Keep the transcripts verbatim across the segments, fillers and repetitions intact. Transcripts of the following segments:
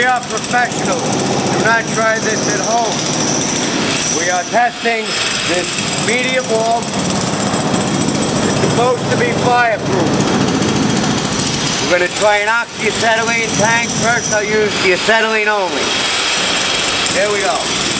We are professionals. Do not try this at home. We are testing this medium warm. It's supposed to be fireproof. We're going to try an oxyacetylene tank. First I'll use the acetylene only. Here we go.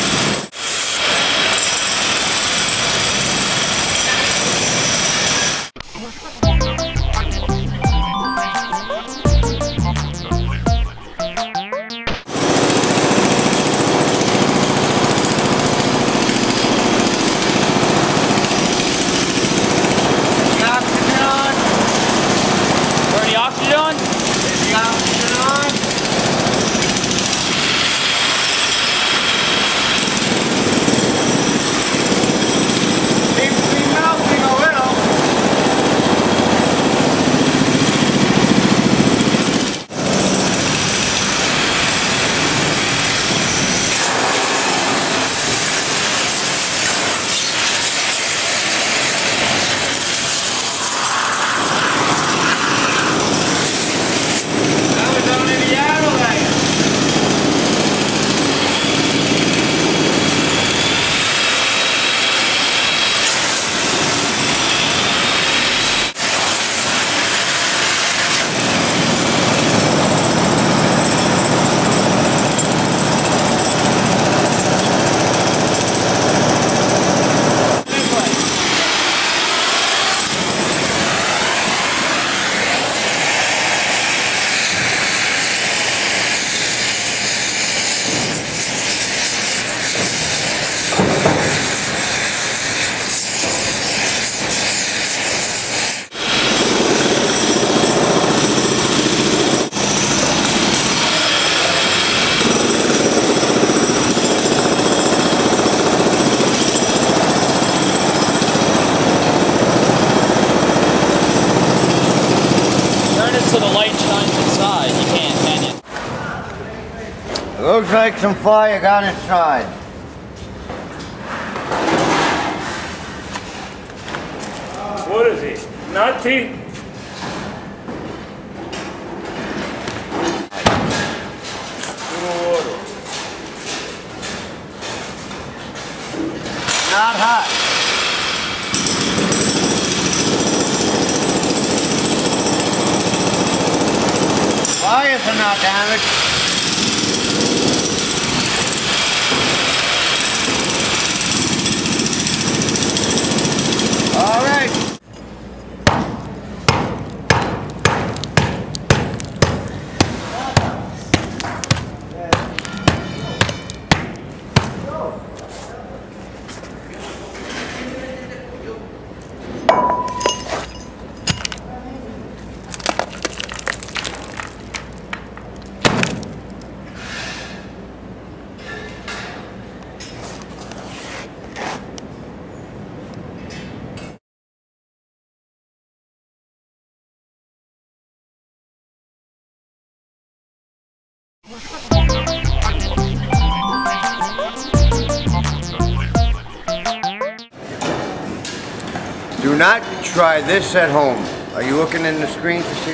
So the light shines inside, you can't, can you? Looks like some fire got inside. What is he? Nutty? Not hot. Wires are not damaged. All right. Do not try this at home. Are you looking in the screen to see?